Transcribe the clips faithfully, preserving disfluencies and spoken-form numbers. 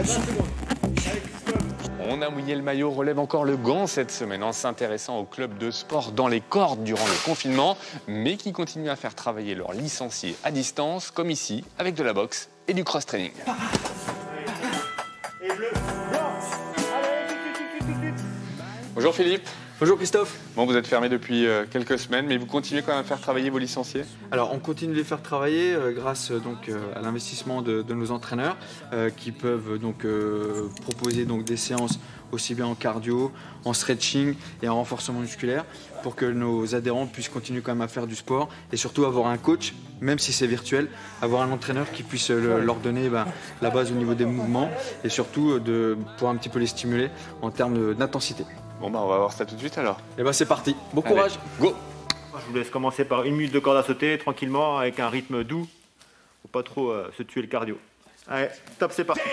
On a mouillé le maillot, relève encore le gant cette semaine en s'intéressant au club de sport dans les cordes durant le confinement, mais qui continuent à faire travailler leurs licenciés à distance, comme ici, avec de la boxe et du cross-training. Et bleu, blanc. Allez, Bonjour Philippe. Bonjour Christophe. Bon, vous êtes fermé depuis euh, quelques semaines, mais vous continuez quand même à faire travailler vos licenciés? Alors on continue de les faire travailler euh, grâce euh, donc euh, à l'investissement de, de nos entraîneurs euh, qui peuvent donc euh, proposer donc des séances aussi bien en cardio, en stretching et en renforcement musculaire pour que nos adhérents puissent continuer quand même à faire du sport et surtout avoir un coach, même si c'est virtuel, avoir un entraîneur qui puisse le, leur donner ben, la base au niveau des mouvements et surtout de pouvoir un petit peu les stimuler en termes d'intensité. Bon bah on va voir ça tout de suite alors. Et ben c'est parti, bon Allez, courage. Go. Je vous laisse commencer par une minute de corde à sauter, tranquillement, avec un rythme doux. Faut pas trop euh, se tuer le cardio. Allez, top, c'est parti.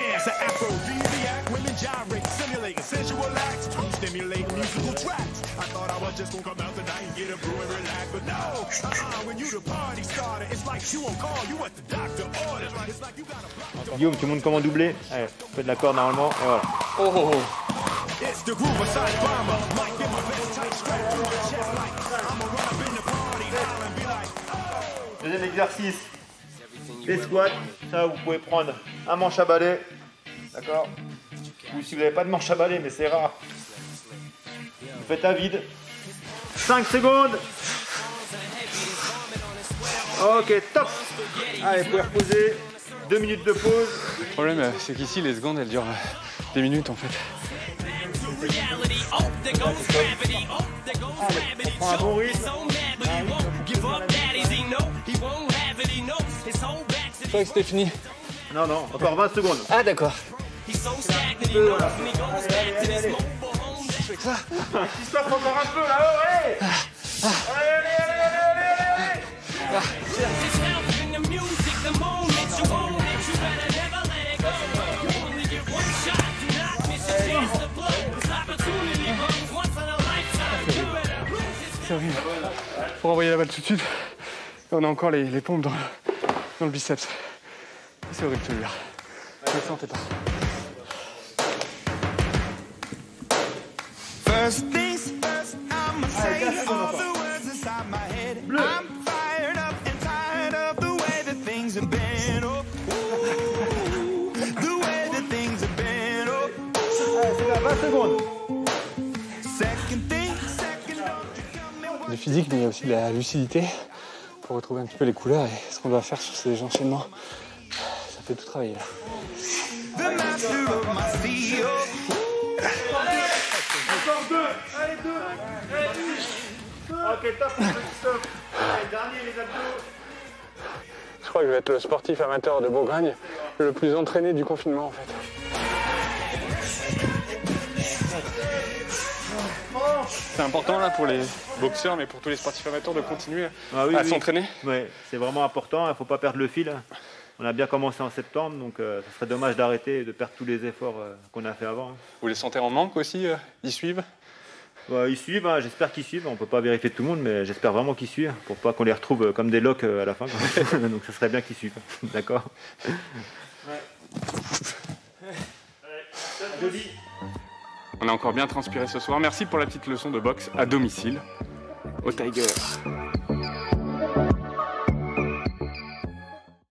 Guillaume, tu montes comment doubler? Allez, fais de la corde normalement, et voilà. Oh, oh, oh. Deuxième exercice, les squats. Ça, vous pouvez prendre un manche à balai, d'accord? Ou si vous n'avez pas de manche à balai, mais c'est rare, vous faites à vide. cinq secondes. Ok, top. Allez, vous pouvez reposer. deux minutes de pause. Le problème, c'est qu'ici, les secondes, elles durent des minutes en fait. Allez, on prend un bon rythme. Je croyais que c'était fini. Non, non, encore vingt secondes. Ah d'accord. Voilà. Allez, allez, allez. Christophe, encore un peu là-haut, allez. Allez, allez, allez, allez, allez, allez. C'est horrible. Pour envoyer la balle tout de suite, on a encore les, les pompes dans, dans le biceps. C'est horrible celui-là. Je ne le sentais pas. First things first, I'ma say all the words inside my head. I'm fired up and tired of the way that things have been. Oh, ooh, the way that things have been. Oh, Allez, c'est là, vingt secondes. second thing, second, don't you come in. Du physique, mais il y a aussi de la lucidité pour retrouver un petit peu les couleurs et ce qu'on doit faire sur ces enchaînements. Ça fait tout travailler là. The master of my steel. Encore deux. Allez, deux. Allez, ok, top, Christophe. Allez, dernier, les abdos. Je crois que je vais être le sportif amateur de Bourgogne le plus entraîné du confinement en fait. C'est important là pour les boxeurs, mais pour tous les sportifs amateurs de continuer Ah oui, à oui. s'entraîner. Ouais, c'est vraiment important, il ne faut pas perdre le fil. On a bien commencé en septembre, donc euh, ce serait dommage d'arrêter et de perdre tous les efforts euh, qu'on a fait avant. Vous les sentez en manque aussi, euh, ils suivent? Bah, ils suivent, hein, j'espère qu'ils suivent. On ne peut pas vérifier tout le monde, mais j'espère vraiment qu'ils suivent pour pas qu'on les retrouve euh, comme des locs euh, à la fin. Donc ce serait bien qu'ils suivent. D'accord. Joli. On a encore bien transpiré ce soir. Merci pour la petite leçon de boxe à domicile au Tiger.